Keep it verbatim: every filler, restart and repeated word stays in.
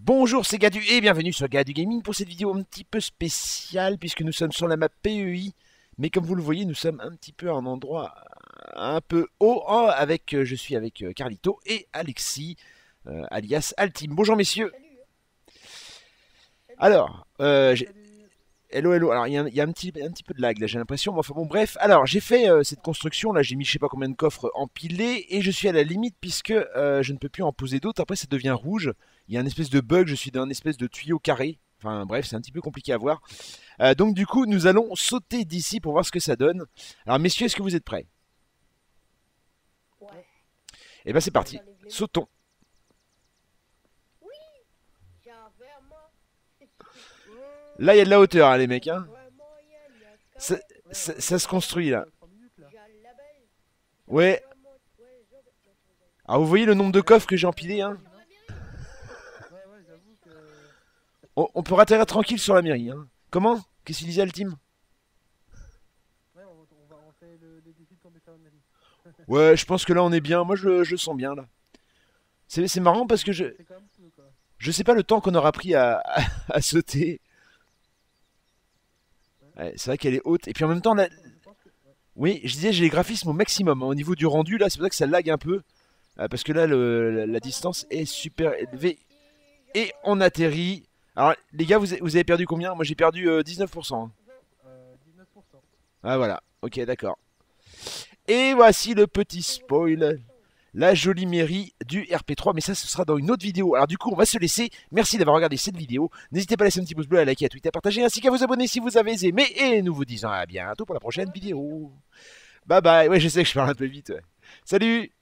Bonjour, c'est Gadu et bienvenue sur Gadu Gaming pour cette vidéo un petit peu spéciale puisque nous sommes sur la map P E I. Mais comme vous le voyez, nous sommes un petit peu à un endroit un peu haut. Oh, avec, euh, je suis avec euh, Carlito et Alexis, euh, alias Altim. Bonjour messieurs. Alors, euh, j'ai- hello hello. Alors il y, a un il y a un petit, un petit peu de lag là, j'ai l'impression. Mais enfin bon, bref. Alors j'ai fait euh, cette construction là, j'ai mis je sais pas combien de coffres empilés et je suis à la limite puisque euh, je ne peux plus en poser d'autres. Après ça devient rouge. Il y a un espèce de bug. Je suis dans un espèce de tuyau carré. Enfin bref, c'est un petit peu compliqué à voir. Euh, donc du coup, nous allons sauter d'ici pour voir ce que ça donne. Alors messieurs, est-ce que vous êtes prêts? Ouais. Eh ben c'est Ouais, parti. j'enlève les mots. Sautons. Oui, j'avais moi. Là, il y a de la hauteur, hein, les mecs. Hein. Vraiment, il y a il y a Ça, carré. Ouais, ça- on est ça se déjà à construit là. trois minutes là. J'ai un label. Ouais. Vraiment, ouais, je vais te retrouver. Alors vous voyez le nombre de Ouais, coffres on que est j'ai déjà empilés, à hein. trois minutes, non? Ouais, ouais, j'avoue que. on, on peut atterrir tranquille sur la mairie. Hein. Comment? Qu'est-ce qu'il disait, Altim? Ouais, on, on va on fait le, le défi de tomber sur la mairie. Ouais, je pense que là on est bien. Moi, je, je le sens bien là. C'est c'est marrant parce que je C'est quand même peu quoi. je sais pas le temps qu'on aura pris à, à, à sauter. Ouais. Ouais, c'est vrai qu'elle est haute. Et puis en même temps, là, Je pense que. Ouais. oui, je disais, j'ai les graphismes au maximum. Hein. Au niveau du rendu, là, c'est pour ça que ça lag un peu. Euh, parce que là, le- la, la distance est super élevée. Et on atterrit. Alors, les gars, vous, vous avez perdu combien? Moi, j'ai perdu euh, dix-neuf pour cent. Hein. Euh, dix-neuf pour cent. Ah, voilà. Ok, d'accord. Et voici le petit spoil. La jolie mairie du R P trois. Mais ça, ce sera dans une autre vidéo. Alors, du coup, on va se laisser. Merci d'avoir regardé cette vidéo. N'hésitez pas à laisser un petit pouce bleu, à liker, à tweeter, à partager, ainsi qu'à vous abonner si vous avez aimé. Et nous vous disons à bientôt pour la prochaine vidéo. Bye bye. Ouais, je sais que je parle un peu vite. Ouais. Salut!